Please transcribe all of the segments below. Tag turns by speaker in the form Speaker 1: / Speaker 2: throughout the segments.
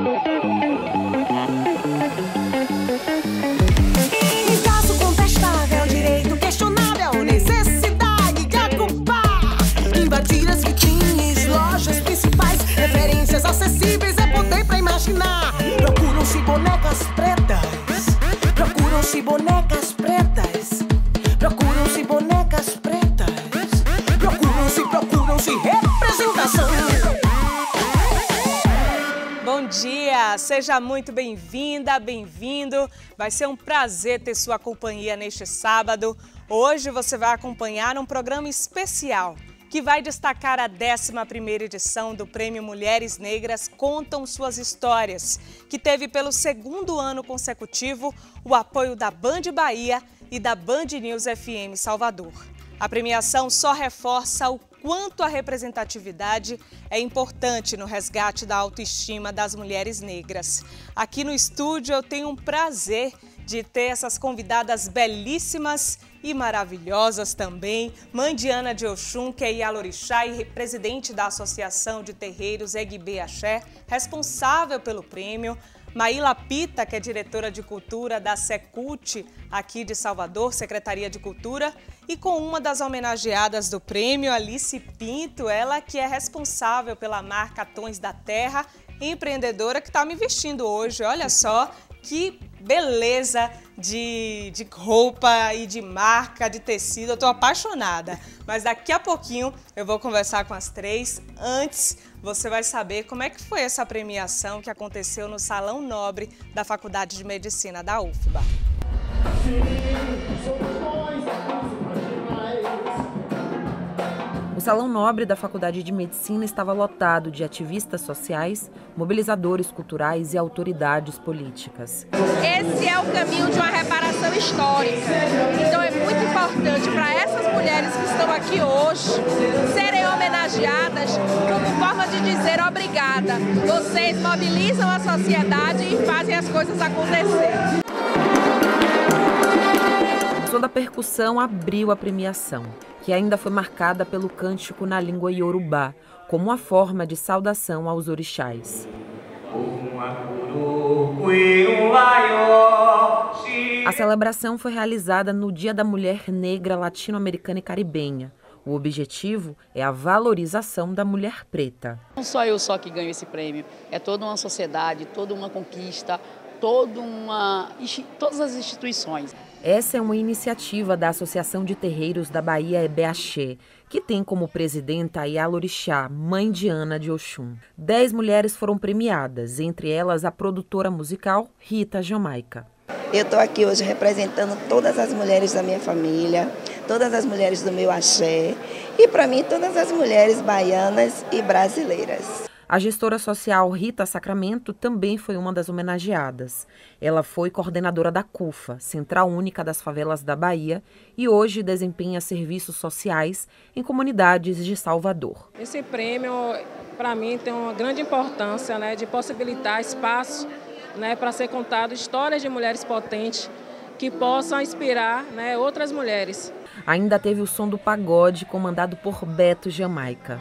Speaker 1: Traço contestável, direito questionável, necessidade de ocupar, invadir as vitrines, lojas principais, referências acessíveis, é poder pra imaginar. Procuram-se bonecas pretas, procuram-se bonecas pretas, procuram-se bonecas pretas, procuram-se representação.
Speaker 2: Bom dia, seja muito bem-vinda, bem-vindo. Vai ser um prazer ter sua companhia neste sábado. Hoje você vai acompanhar um programa especial que vai destacar a 11ª edição do Prêmio Mulheres Negras Contam Suas Histórias, que teve pelo 2º ano consecutivo o apoio da Band Bahia e da Band News FM Salvador. A premiação só reforça o quanto a representatividade é importante no resgate da autoestima das mulheres negras. Aqui no estúdio eu tenho um prazer de ter essas convidadas belíssimas e maravilhosas também. Mãe Diana de Oxum, que é Ialorixá e presidente da Associação de Terreiros Egbe Axé, responsável pelo prêmio. Maíla Pita, que é diretora de cultura da Secult, aqui de Salvador, Secretaria de Cultura, e com uma das homenageadas do prêmio, Alice Pinto, ela que é responsável pela marca Tons da Terra, empreendedora que está me vestindo hoje. Olha só que beleza de roupa e de marca, de tecido. Eu estou apaixonada, mas daqui a pouquinho eu vou conversar com as três. Antes, você vai saber como é que foi essa premiação que aconteceu no Salão Nobre da Faculdade de Medicina da UFBA.
Speaker 3: O Salão Nobre da Faculdade de Medicina estava lotado de ativistas sociais, mobilizadores culturais e autoridades políticas.
Speaker 4: Esse é o caminho de uma reparação histórica. Então é muito importante para essas mulheres que estão aqui hoje serem homenageadas como forma de dizer obrigada. Vocês mobilizam a sociedade e fazem as coisas acontecerem.
Speaker 3: O som da percussão abriu a premiação, que ainda foi marcada pelo cântico na língua iorubá, como uma forma de saudação aos orixás. A celebração foi realizada no Dia da Mulher Negra Latino-Americana e Caribenha. O objetivo é a valorização da mulher preta.
Speaker 5: Não sou eu só que ganho esse prêmio, é toda uma sociedade, toda uma conquista, todas as instituições.
Speaker 3: Essa é uma iniciativa da Associação de Terreiros da Bahia Egbe Axé, que tem como presidenta a Ialorixá, mãe Diana de Oxum. 10 mulheres foram premiadas, entre elas a produtora musical Rita Jamaica.
Speaker 6: Eu estou aqui hoje representando todas as mulheres da minha família, todas as mulheres do meu axé e, para mim, todas as mulheres baianas e brasileiras.
Speaker 3: A gestora social Rita Sacramento também foi uma das homenageadas. Ela foi coordenadora da CUFA, Central Única das Favelas da Bahia, e hoje desempenha serviços sociais em comunidades de Salvador.
Speaker 7: Esse prêmio, para mim, tem uma grande importância, de possibilitar espaço, para ser contado histórias de mulheres potentes que possam inspirar, outras mulheres.
Speaker 3: Ainda teve o som do pagode comandado por Beto Jamaica.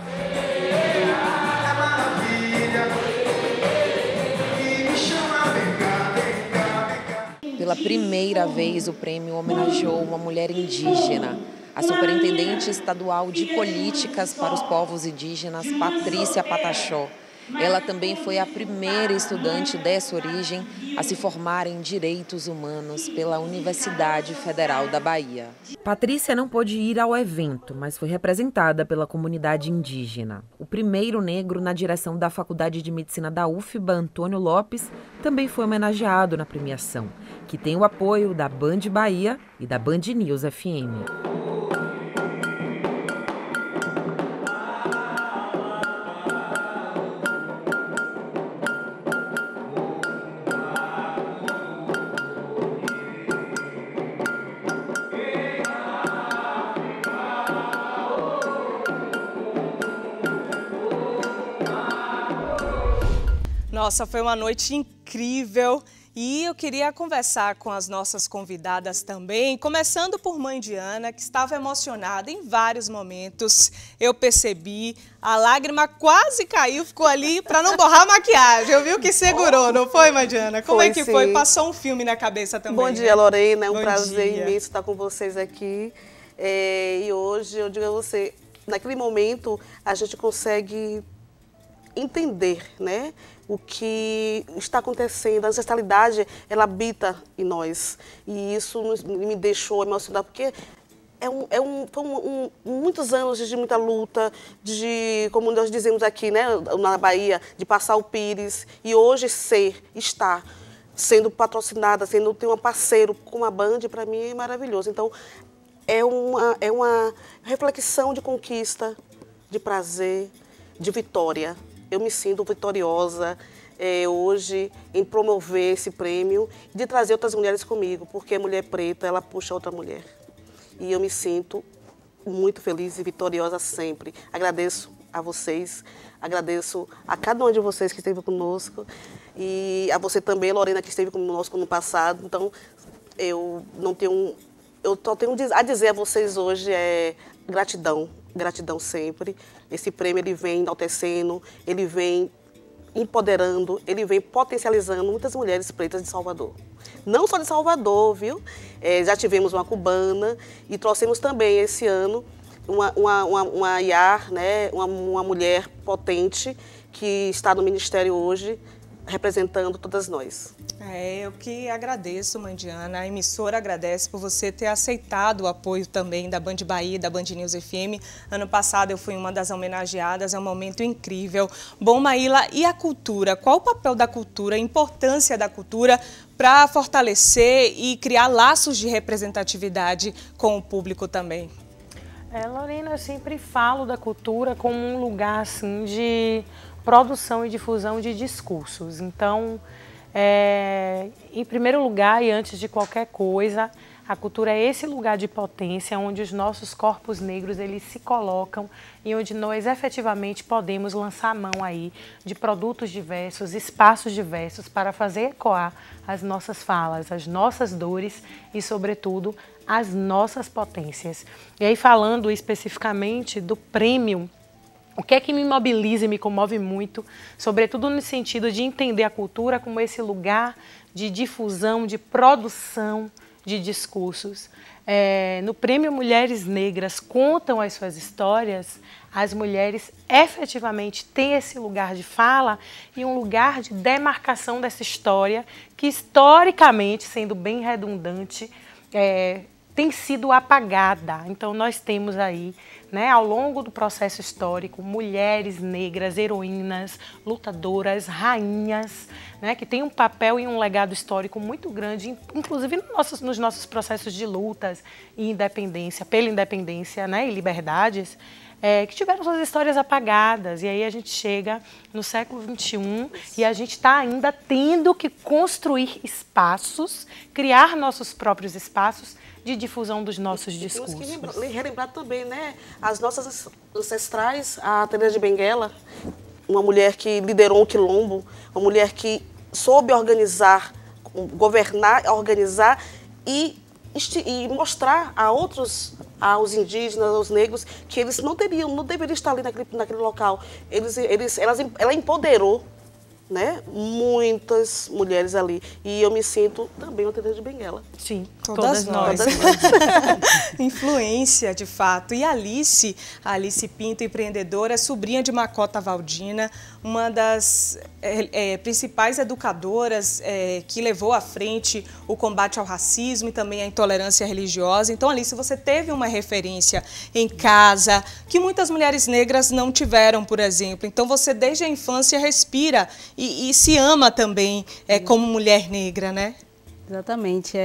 Speaker 3: Pela primeira vez, o prêmio homenageou uma mulher indígena. A superintendente estadual de políticas para os povos indígenas, Patrícia Patachó. Ela também foi a primeira estudante dessa origem a se formar em Direitos Humanos pela Universidade Federal da Bahia. Patrícia não pôde ir ao evento, mas foi representada pela comunidade indígena. O primeiro negro na direção da Faculdade de Medicina da UFBA, Antônio Lopes, também foi homenageado na premiação, que tem o apoio da Band Bahia e da Band News FM.
Speaker 2: Nossa, foi uma noite incrível E eu queria conversar com as nossas convidadas também, começando por mãe Diana, que estava emocionada em vários momentos. Eu percebi, a lágrima quase caiu, ficou ali para não borrar a maquiagem. Eu vi que segurou, não foi, mãe Diana? Como é que foi? Passou um filme na cabeça também.
Speaker 8: Bom dia,
Speaker 2: né?
Speaker 8: Lorena. É um
Speaker 2: Bom
Speaker 8: prazer
Speaker 2: dia.
Speaker 8: imenso estar com vocês aqui. E hoje, eu digo a você, naquele momento, a gente consegue entender, né, o que está acontecendo. A ancestralidade, ela habita em nós. E isso me deixou emocionada, porque foram muitos anos de muita luta, como nós dizemos aqui, né, na Bahia, de passar o Pires. E hoje estar sendo patrocinada, ter um parceiro como a Band, para mim é maravilhoso. Então, é uma reflexão de conquista, de prazer, de vitória. Eu me sinto vitoriosa hoje em promover esse prêmio e de trazer outras mulheres comigo, porque a mulher preta, ela puxa outra mulher. E eu me sinto muito feliz e vitoriosa sempre. Agradeço a vocês, agradeço a cada um de vocês que esteve conosco e a você também, Lorena, que esteve conosco no passado. Então, eu só tenho a dizer a vocês hoje gratidão. Gratidão sempre. Esse prêmio, ele vem enaltecendo, ele vem empoderando, ele vem potencializando muitas mulheres pretas de Salvador. Não só de Salvador, viu? Já tivemos uma cubana e trouxemos também esse ano uma IAR, né? Uma mulher potente que está no Ministério hoje, representando todas nós.
Speaker 2: Eu que agradeço, mãe Diana. A emissora agradece por você ter aceitado o apoio também da Band Bahia, da Band News FM. Ano passado eu fui uma das homenageadas, é um momento incrível. Bom, Maíla, e a cultura? Qual o papel da cultura, a importância da cultura para fortalecer e criar laços de representatividade com o público também?
Speaker 9: Lorena, eu sempre falo da cultura como um lugar assim, de produção e difusão de discursos. Então, em primeiro lugar e antes de qualquer coisa, a cultura é esse lugar de potência onde os nossos corpos negros eles se colocam e onde nós efetivamente podemos lançar a mão aí de produtos diversos, espaços diversos para fazer ecoar as nossas falas, as nossas dores e, sobretudo, as nossas potências. E aí, falando especificamente do prêmio, o que é que me mobiliza e me comove muito, sobretudo no sentido de entender a cultura como esse lugar de difusão, de produção de discursos. No Prêmio Mulheres Negras Contam as Suas Histórias, as mulheres efetivamente têm esse lugar de fala e um lugar de demarcação dessa história que, historicamente, sendo bem redundante, tem sido apagada. Então, nós temos aí, né, ao longo do processo histórico, mulheres negras, heroínas, lutadoras, rainhas, né, que têm um papel e um legado histórico muito grande, inclusive nos nossos processos de lutas e independência, pela independência, né, e liberdades, que tiveram suas histórias apagadas. E aí a gente chega no século XXI e a gente está ainda tendo que construir espaços, criar nossos próprios espaços de difusão dos nossos discursos.
Speaker 8: Temos que relembrar também, né, as nossas ancestrais, a Teresa de Benguela, uma mulher que liderou um quilombo, uma mulher que soube organizar, governar, organizar e mostrar aos indígenas, aos negros, que eles não deveriam estar ali naquele local. Ela empoderou, né, muitas mulheres ali. E eu me sinto também uma Teresa de Benguela.
Speaker 9: Sim,
Speaker 2: todas nós. Influência, de fato. E Alice Pinto, empreendedora, sobrinha de Macota Valdina, uma das principais educadoras que levou à frente o combate ao racismo e também à intolerância religiosa. Então, Alice, você teve uma referência em casa que muitas mulheres negras não tiveram, por exemplo. Então, você desde a infância respira e se ama também como mulher negra, né?
Speaker 10: Exatamente.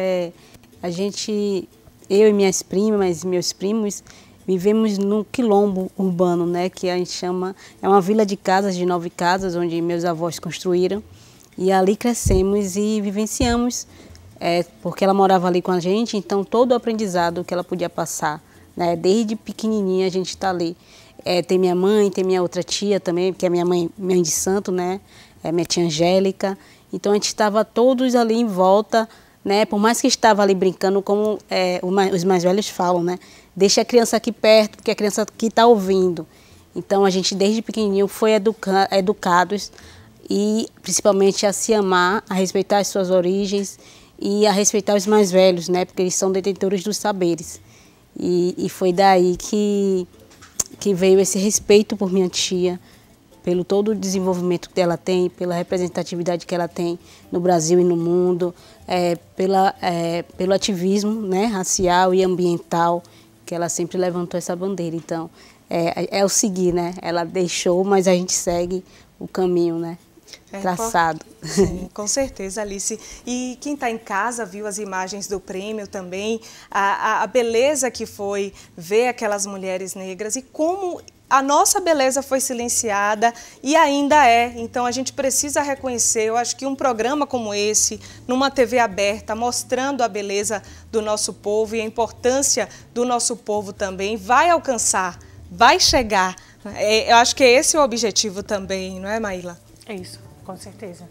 Speaker 10: Eu e minhas primas, meus primos, vivemos num quilombo urbano, né, que a gente chama, é uma vila de casas, de 9 casas, onde meus avós construíram. E ali crescemos e vivenciamos, porque ela morava ali com a gente, então todo o aprendizado que ela podia passar, né, desde pequenininha a gente está ali. Tem minha mãe, tem minha outra tia também, que é minha mãe de santo, né, minha tia Angélica. Então a gente estava todos ali em volta, né? Por mais que estava ali brincando, como os mais velhos falam, né? Deixa a criança aqui perto, porque a criança aqui está ouvindo. Então a gente desde pequenininho foi educados e principalmente a se amar, a respeitar as suas origens e a respeitar os mais velhos, né? Porque eles são detentores dos saberes. E foi daí que veio esse respeito por minha tia, pelo todo o desenvolvimento que ela tem, pela representatividade que ela tem no Brasil e no mundo, pelo ativismo, né, racial e ambiental, que ela sempre levantou essa bandeira. Então, é o seguir, né? Ela deixou, mas a gente segue o caminho, né? Traçado.
Speaker 2: Sim, com certeza, Alice. E quem está em casa viu as imagens do prêmio também, a beleza que foi ver aquelas mulheres negras e como a nossa beleza foi silenciada e ainda é. Então a gente precisa reconhecer, eu acho que um programa como esse, numa TV aberta, mostrando a beleza do nosso povo e a importância do nosso povo também, vai alcançar, vai chegar. Eu acho que esse é o objetivo também, não é, Maíla?
Speaker 9: É isso, com certeza.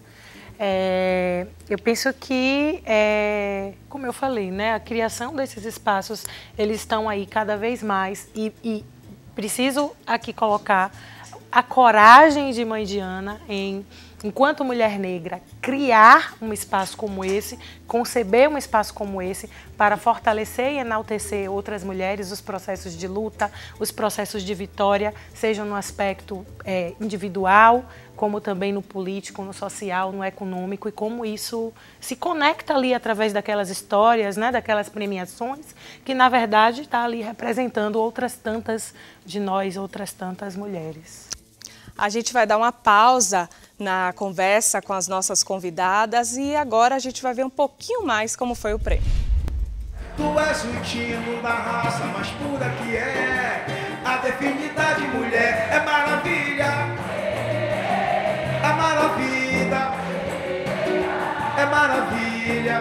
Speaker 9: Eu penso que, como eu falei, né, a criação desses espaços, eles estão aí cada vez mais e preciso aqui colocar a coragem de Mãe Diana enquanto mulher negra, criar um espaço como esse, conceber um espaço como esse para fortalecer e enaltecer outras mulheres, os processos de luta, os processos de vitória, sejam no aspecto individual, como também no político, no social, no econômico, e como isso se conecta ali através daquelas histórias, né, daquelas premiações, que na verdade está ali representando outras tantas de nós, outras tantas mulheres.
Speaker 2: A gente vai dar uma pausa na conversa com as nossas convidadas e agora a gente vai ver um pouquinho mais como foi o prêmio.
Speaker 11: Tu és o tino da raça mais pura que é, a definida de mulher é maravilha, é maravilha, é maravilha,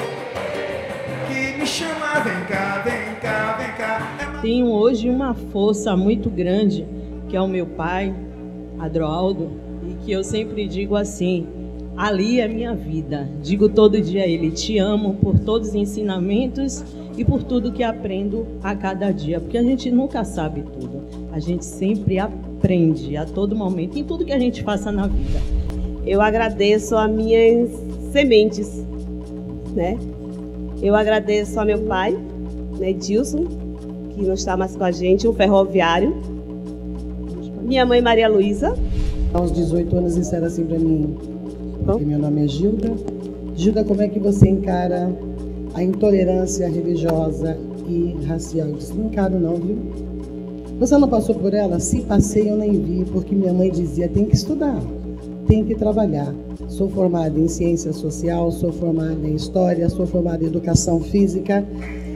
Speaker 11: que me chama, vem cá, vem cá, vem cá.
Speaker 12: Tenho hoje uma força muito grande, que é o meu pai, Adroaldo, e que eu sempre digo assim: Ali é minha vida. Digo todo dia a ele: te amo por todos os ensinamentos e por tudo que aprendo a cada dia, porque a gente nunca sabe tudo. A gente sempre aprende a todo momento, em tudo que a gente faça na vida.
Speaker 13: Eu agradeço as minhas sementes, né? Eu agradeço ao meu pai, né, Dilson, que não está mais com a gente, um ferroviário. Minha mãe, Maria Luísa.
Speaker 14: Aos 18 anos, isso era assim para mim. Porque meu nome é Gilda. Gilda, como é que você encara a intolerância religiosa e racial? Eu disse: não encaro não, viu? Você não passou por ela? Se passei, eu nem vi, porque minha mãe dizia: tem que estudar, tem que trabalhar. Sou formada em ciência social, sou formada em história, sou formada em educação física.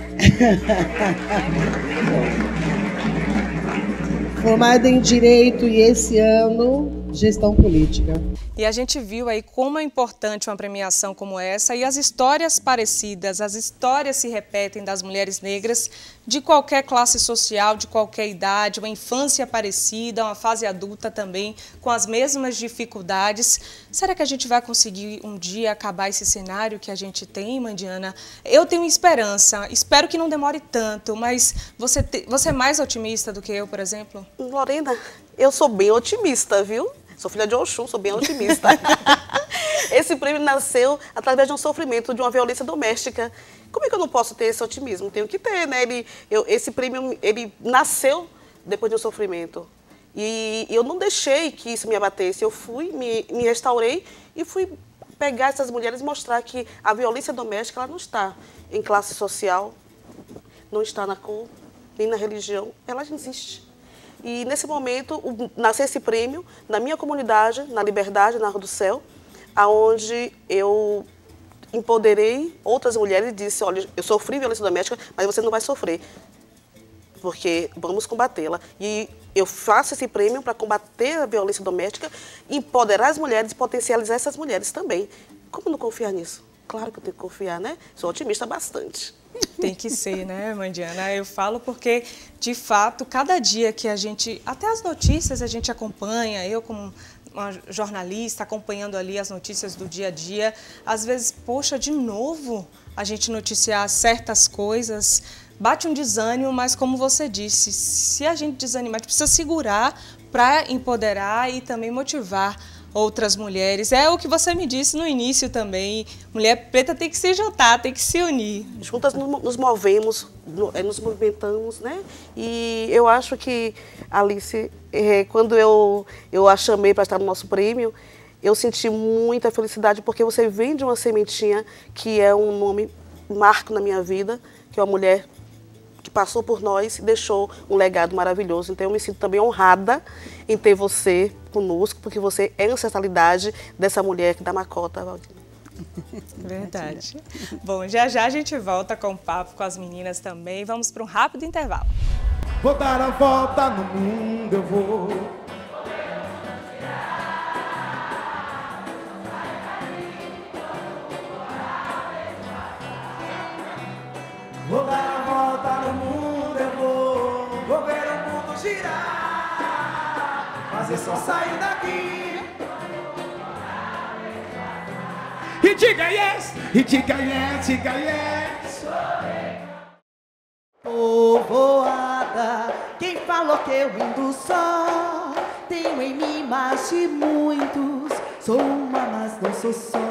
Speaker 14: Formada em direito e esse ano gestão política.
Speaker 2: E a gente viu aí como é importante uma premiação como essa e as histórias parecidas, as histórias se repetem das mulheres negras de qualquer classe social, de qualquer idade, uma infância parecida, uma fase adulta também, com as mesmas dificuldades. Será que a gente vai conseguir um dia acabar esse cenário que a gente tem, Mãe Diana? Eu tenho esperança, espero que não demore tanto, mas você é mais otimista do que eu, por exemplo?
Speaker 8: Lorena, eu sou bem otimista, viu? Sou filha de Oxum, sou bem otimista. Esse prêmio nasceu através de um sofrimento, de uma violência doméstica. Como é que eu não posso ter esse otimismo? Tenho que ter, né? Esse prêmio, ele nasceu depois de um sofrimento. E eu não deixei que isso me abatesse. Eu fui, me restaurei e fui pegar essas mulheres e mostrar que a violência doméstica, ela não está em classe social, não está na cor, nem na religião, ela existe. E nesse momento, nasceu esse prêmio na minha comunidade, na Liberdade, na Rua do Céu, onde eu empoderei outras mulheres e disse: olha, eu sofri violência doméstica, mas você não vai sofrer, porque vamos combatê-la. E eu faço esse prêmio para combater a violência doméstica, empoderar as mulheres e potencializar essas mulheres também. Como não confiar nisso? Claro que eu tenho que confiar, né? Sou otimista bastante.
Speaker 2: Tem que ser, né, Mãe Diana? Eu falo porque, de fato, cada dia que a gente... Até as notícias a gente acompanha, eu como uma jornalista acompanhando ali as notícias do dia a dia, às vezes, poxa, de novo a gente noticiar certas coisas, bate um desânimo, mas como você disse, se a gente desanimar, a gente precisa segurar para empoderar e também motivar outras mulheres. É o que você me disse no início também, mulher preta tem que se juntar, tem que se unir.
Speaker 8: Juntas nos movemos, nos movimentamos, né? E eu acho que, Alice, quando eu a chamei para estar no nosso prêmio, eu senti muita felicidade, porque você vem de uma sementinha que é um nome marco na minha vida, que é uma mulher que passou por nós e deixou um legado maravilhoso. Então eu me sinto também honrada em ter você conosco, porque você é a ancestralidade dessa mulher aqui da Macota, Valdina.
Speaker 2: Verdade. Bom, já já a gente volta com o papo com as meninas também. Vamos para um rápido intervalo.
Speaker 11: Vou dar a volta no mundo, eu vou. Vou dar a volta no mundo, eu vou ver o mundo girar, mas eu só saio daqui. E diga yes, e diga yes, diga yes.
Speaker 15: Povoada, quem falou que eu indo só? Tenho em mim mais de muitos, sou uma, mas não sou só.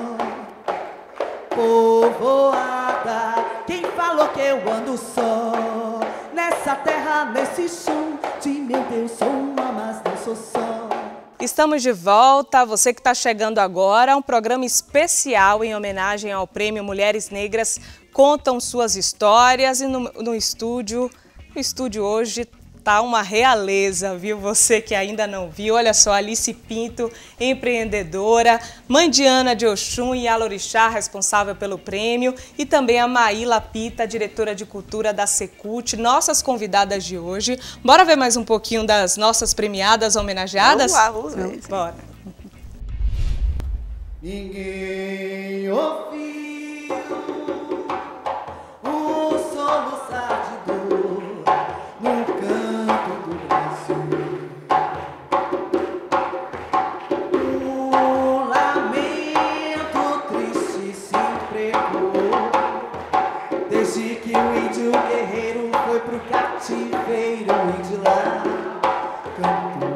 Speaker 15: Povoada, quem falou que eu ando só? Nessa terra, nesse chão, de meu Deus, sou uma, mas não sou só.
Speaker 2: Estamos de volta, você que está chegando agora, um programa especial em homenagem ao Prêmio Mulheres Negras Contam Suas Histórias. E no estúdio hoje tá uma realeza, viu? Você que ainda não viu, olha só, Alice Pinto, empreendedora, mãe de Ana de Oxum e Alorixá, responsável pelo prêmio, e também a Maíla Pita, diretora de cultura da Secult, nossas convidadas de hoje. Bora ver mais um pouquinho das nossas premiadas homenageadas?
Speaker 8: Vamos lá, vamos ver.
Speaker 2: Bora.
Speaker 15: Ninguém ouviu o soluçar de dor no canto do Brasil. O lamento triste se empregou desde que o índio guerreiro foi pro cativeiro e de lá cantou.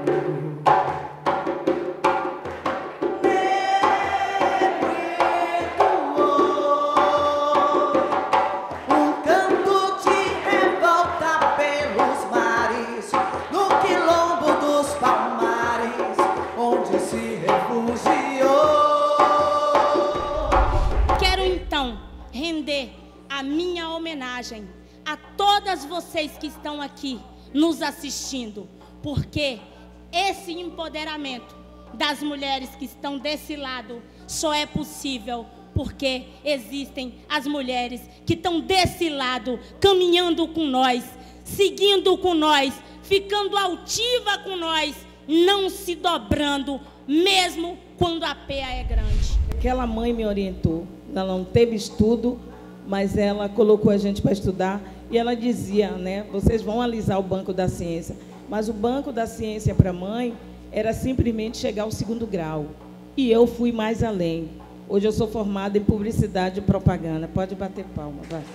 Speaker 16: A minha homenagem a todas vocês que estão aqui nos assistindo, porque esse empoderamento das mulheres que estão desse lado só é possível porque existem as mulheres que estão desse lado, caminhando com nós, seguindo com nós, ficando altiva com nós, não se dobrando, mesmo quando a peia é grande.
Speaker 12: Aquela mãe me orientou, ela não teve estudo, mas ela colocou a gente para estudar e ela dizia, né, vocês vão alisar o banco da ciência, mas o banco da ciência para a mãe era simplesmente chegar ao 2º grau. E eu fui mais além. Hoje eu sou formada em publicidade e propaganda. Pode bater palma, vai.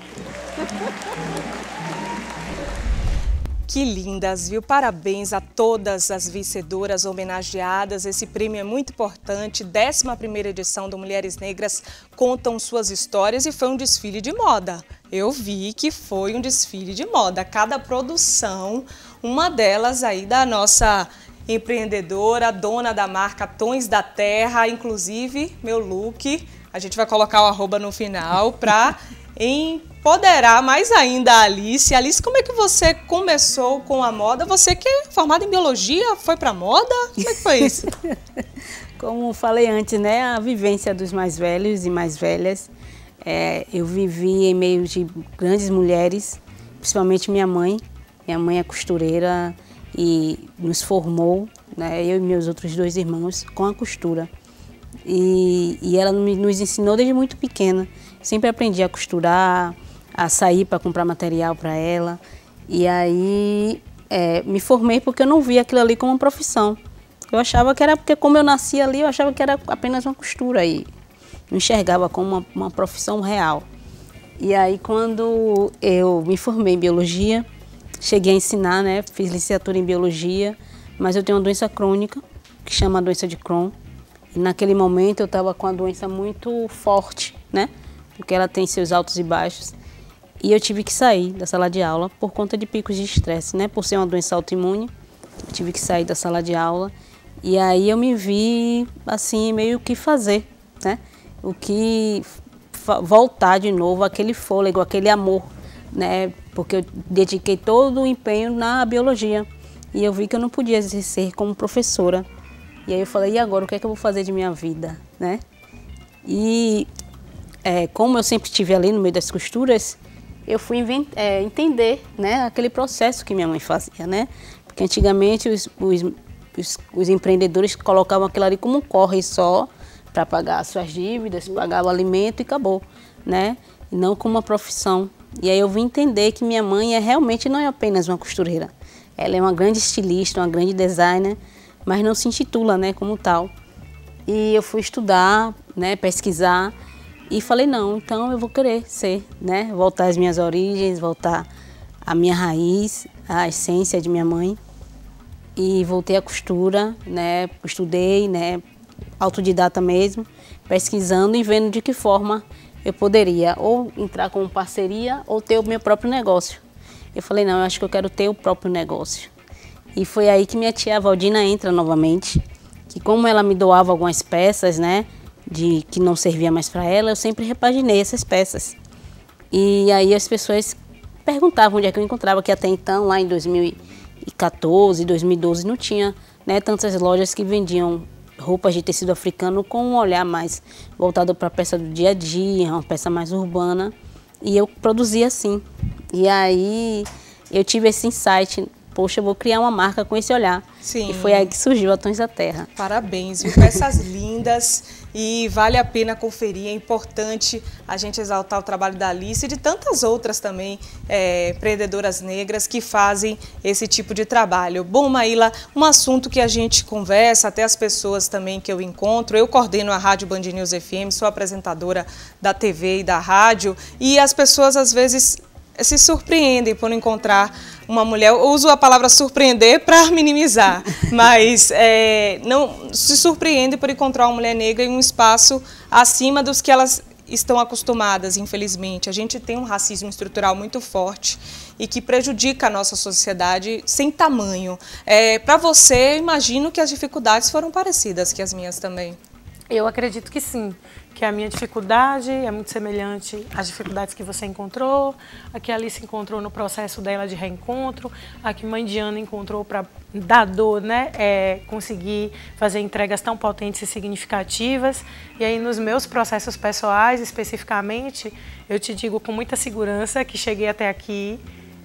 Speaker 2: Que lindas, viu? Parabéns a todas as vencedoras homenageadas. Esse prêmio é muito importante. 11ª edição do Mulheres Negras Contam Suas Histórias e foi um desfile de moda. Eu vi que foi um desfile de moda. Cada produção, uma delas aí da nossa empreendedora, dona da marca Tons da Terra, inclusive meu look. A gente vai colocar o @ no final para empoderar mais ainda a Alice. Alice, como é que você começou com a moda? Você que é formada em biologia, foi para moda? Como é que foi isso?
Speaker 10: Como falei antes, né, a vivência dos mais velhos e mais velhas. Eu vivi em meio de grandes mulheres, principalmente minha mãe. Minha mãe é costureira e nos formou, né, eu e meus outros 2 irmãos, com a costura. E ela nos ensinou desde muito pequena. Sempre aprendi a costurar, a sair para comprar material para ela. E aí me formei porque eu não via aquilo ali como uma profissão. Eu achava que era, porque como eu nasci ali, eu achava que era apenas uma costura e não enxergava como uma profissão real. E aí, quando eu me formei em biologia, cheguei a ensinar, né? Fiz licenciatura em biologia, mas eu tenho uma doença crônica, que chama doença de Crohn. E naquele momento eu estava com a doença muito forte, né? Porque ela tem seus altos e baixos. E eu tive que sair da sala de aula por conta de picos de estresse, né? Por ser uma doença autoimune, eu tive que sair da sala de aula. E aí eu me vi, assim, meio que fazer, né? O que voltar de novo aquele fôlego, aquele amor, né? Porque eu dediquei todo o empenho na biologia e eu vi que eu não podia exercer como professora. E aí eu falei, e agora, o que é que eu vou fazer de minha vida, né? E como eu sempre estive ali no meio das costuras, eu fui entender, né, aquele processo que minha mãe fazia, né? Porque antigamente os empreendedores colocavam aquilo ali como um corre só, para pagar as suas dívidas, pagar o alimento e acabou, né? E não como uma profissão. E aí eu vim entender que minha mãe realmente não é apenas uma costureira. Ela é uma grande estilista, uma grande designer, mas não se intitula, né, como tal. E eu fui estudar, né, pesquisar e falei, não, então eu vou querer ser, né? Voltar às minhas origens, voltar à minha raiz, à essência de minha mãe. E voltei à costura, né? Estudei, né? Autodidata mesmo, pesquisando e vendo de que forma eu poderia ou entrar como parceria ou ter o meu próprio negócio. Eu falei, não, eu acho que eu quero ter o próprio negócio. E foi aí que minha tia Valdina entra novamente, que como ela me doava algumas peças, né, que não servia mais para ela, eu sempre repaginei essas peças. E aí as pessoas perguntavam onde é que eu encontrava, que até então, lá em 2014, 2012, não tinha, né, tantas lojas que vendiam roupas de tecido africano com um olhar mais voltado para a peça do dia a dia, uma peça mais urbana. E eu produzia assim. E aí eu tive esse insight, poxa, eu vou criar uma marca com esse olhar.
Speaker 2: Sim.
Speaker 10: E foi aí que surgiu a Tons da Terra.
Speaker 2: Parabéns, viu? Peças lindas e vale a pena conferir. É importante a gente exaltar o trabalho da Alice e de tantas outras também empreendedoras negras que fazem esse tipo de trabalho. Bom, Maíla, um assunto que a gente conversa, até as pessoas também que eu encontro, eu coordeno a Rádio Band News FM, sou apresentadora da TV e da rádio, e as pessoas às vezes se surpreendem por encontrar uma mulher. Eu uso a palavra surpreender para minimizar, mas não se surpreendem por encontrar uma mulher negra em um espaço acima dos que elas estão acostumadas, infelizmente. A gente tem um racismo estrutural muito forte e que prejudica a nossa sociedade sem tamanho. Para você, eu imagino que as dificuldades foram parecidas que as minhas também.
Speaker 9: Eu acredito que sim, que a minha dificuldade é muito semelhante às dificuldades que você encontrou, a que a Alice encontrou no processo dela de reencontro, a que mãe Diana encontrou para dar dor, né? Conseguir fazer entregas tão potentes e significativas. E aí nos meus processos pessoais, especificamente, eu te digo com muita segurança que cheguei até aqui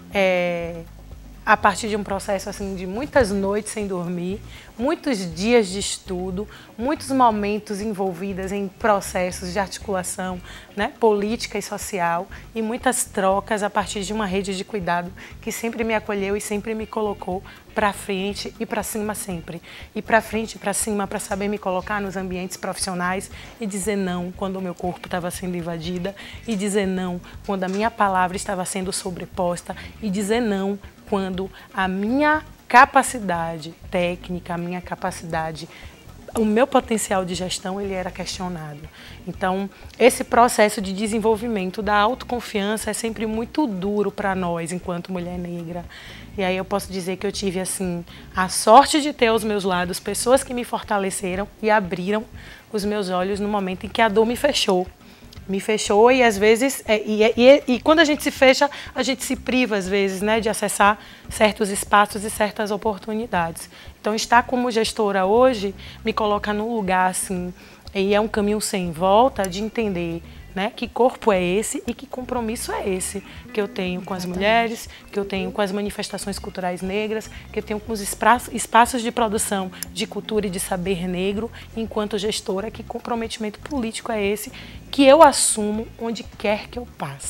Speaker 9: a partir de um processo assim de muitas noites sem dormir, muitos dias de estudo, muitos momentos envolvidos em processos de articulação, né, política e social, e muitas trocas a partir de uma rede de cuidado que sempre me acolheu e sempre me colocou para frente e para cima sempre. E para frente e para cima para saber me colocar nos ambientes profissionais e dizer não quando o meu corpo estava sendo invadida, e dizer não quando a minha palavra estava sendo sobreposta, e dizer não quando a minha capacidade técnica, a minha capacidade, o meu potencial de gestão, ele era questionado. Então, esse processo de desenvolvimento da autoconfiança é sempre muito duro para nós, enquanto mulher negra. E aí eu posso dizer que eu tive, assim, a sorte de ter aos meus lados pessoas que me fortaleceram e abriram os meus olhos no momento em que a dor me fechou. Me fechou e às vezes, e quando a gente se fecha, a gente se priva às vezes, né, de acessar certos espaços e certas oportunidades. Então estar como gestora hoje me coloca num lugar assim, e é um caminho sem volta de entender, né, que corpo é esse e que compromisso é esse que eu tenho com as mulheres, que eu tenho com as manifestações culturais negras, que eu tenho com os espaços de produção de cultura e de saber negro, enquanto gestora, que comprometimento político é esse que eu assumo onde quer que eu passe.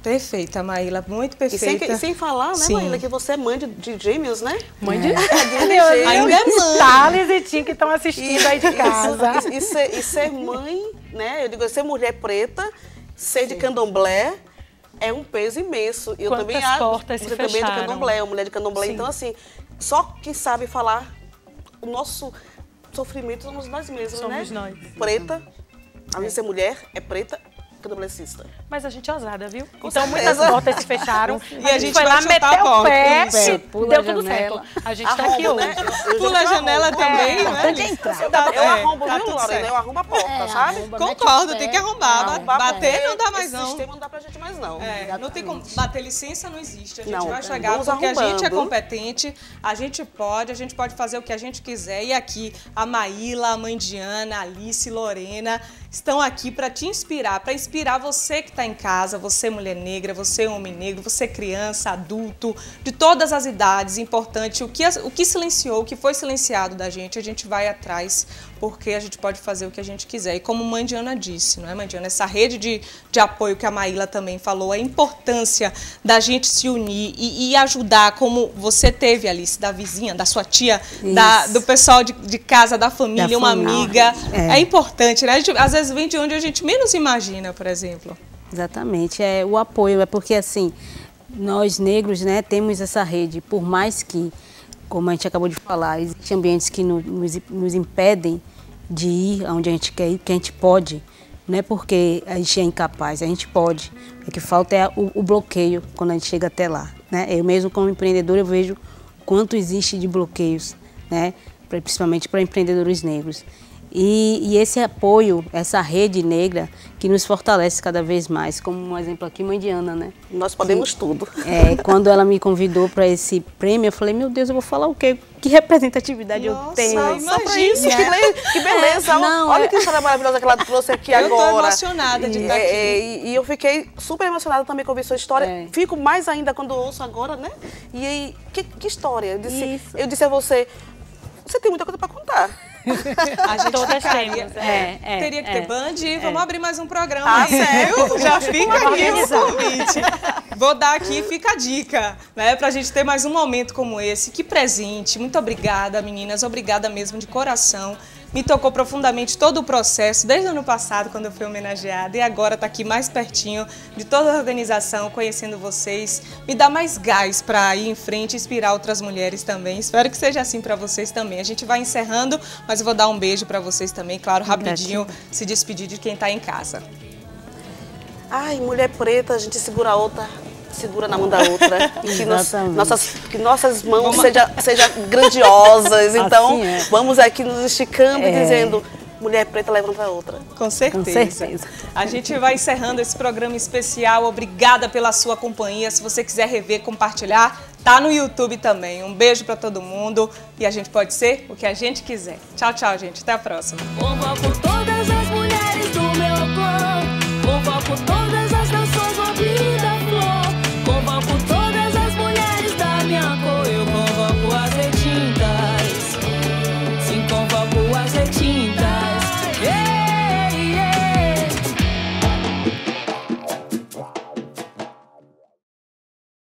Speaker 2: Perfeita, Maíla, muito perfeita.
Speaker 8: E sem falar, né, Maíla, que você é mãe de gêmeos, né?
Speaker 9: Mãe de
Speaker 8: gêmeos.
Speaker 9: Ainda é mãe. Thales e Tim que estão assistindo aí de casa.
Speaker 8: E ser mãe, né? Eu digo, ser mulher preta, ser de candomblé, é um peso imenso. Eu também
Speaker 9: portas se fecharam.
Speaker 8: Também é de candomblé, uma mulher de candomblé. Sim. Então, assim, só quem sabe falar o nosso sofrimento somos nós mesmos, né?
Speaker 9: Somos nós.
Speaker 8: Preta, além de ser mulher, é preta, candomblessista.
Speaker 9: Mas a gente é ousada, viu? Então muitas portas se fecharam.
Speaker 2: E a gente foi lá meter o pé
Speaker 9: e deu tudo certo. A gente tá aqui hoje.
Speaker 2: Pula a janela também, né?
Speaker 8: Eu arrombo, viu, Lorena? Eu arrombo a porta, sabe?
Speaker 2: Concordo, tem que arrombar. Bater não dá mais não.
Speaker 8: Esse sistema não dá pra gente mais não.
Speaker 2: Não tem como bater licença, não existe. A gente vai chegar porque a gente é competente, a gente pode fazer o que a gente quiser. E aqui a Maíla, a mãe de Ana, a Alice, Lorena estão aqui para te inspirar, para inspirar você que está em casa, você mulher negra, você homem negro, você criança, adulto, de todas as idades. Importante, o que silenciou, o que foi silenciado da gente, a gente vai atrás, porque a gente pode fazer o que a gente quiser. E como mãe de Ana disse, não é, mãe de Ana? Essa rede de apoio que a Maíla também falou, a importância da gente se unir e ajudar, como você teve, Alice, da vizinha, da sua tia, do pessoal de casa, da família, uma amiga. É importante, né? A gente, às vezes vem de onde a gente menos imagina, por exemplo.
Speaker 10: Exatamente, o apoio, porque assim, nós negros, né, temos essa rede, por mais que, como a gente acabou de falar, existem ambientes que nos impedem de ir aonde a gente quer ir, que a gente pode, não é porque a gente é incapaz, a gente pode, o que falta é o bloqueio quando a gente chega até lá, né? Eu mesmo como empreendedora eu vejo quanto existe de bloqueios, né, principalmente para empreendedores negros. E esse apoio, essa rede negra que nos fortalece cada vez mais, como um exemplo aqui, mãe de Ana, né?
Speaker 8: Nós podemos tudo.
Speaker 10: Quando ela me convidou para esse prêmio, eu falei, meu Deus, eu vou falar o quê? Que representatividade eu tenho?
Speaker 8: Só para isso, que beleza. Olha que história maravilhosa que ela trouxe aqui agora.
Speaker 2: Eu estou emocionada de estar aqui.
Speaker 8: E eu fiquei super emocionada também com a sua história. Fico mais ainda quando ouço agora, né? E aí, que história? Eu disse a você, você tem muita coisa para contar.
Speaker 2: A gente ficaria, teria que ter Band e vamos abrir mais um programa aí,
Speaker 8: sério?
Speaker 2: Já fica aqui o convite. Vou dar aqui, fica a dica, né, pra gente ter mais um momento como esse. Que presente, muito obrigada, meninas, obrigada mesmo de coração. Me tocou profundamente todo o processo, desde o ano passado, quando eu fui homenageada, e agora tá aqui mais pertinho de toda a organização, conhecendo vocês. Me dá mais gás para ir em frente e inspirar outras mulheres também. Espero que seja assim para vocês também. A gente vai encerrando, mas eu vou dar um beijo para vocês também, claro, rapidinho, se despedir de quem tá em casa.
Speaker 8: Ai, mulher preta, a gente segura a outra, segura na mão da outra. Que nossas mãos sejam grandiosas. Então, vamos aqui nos esticando e dizendo, mulher preta levanta a outra.
Speaker 2: Com certeza. A gente vai encerrando esse programa especial. Obrigada pela sua companhia. Se você quiser rever, compartilhar, tá no YouTube também. Um beijo para todo mundo e a gente pode ser o que a gente quiser. Tchau, tchau, gente. Até a próxima.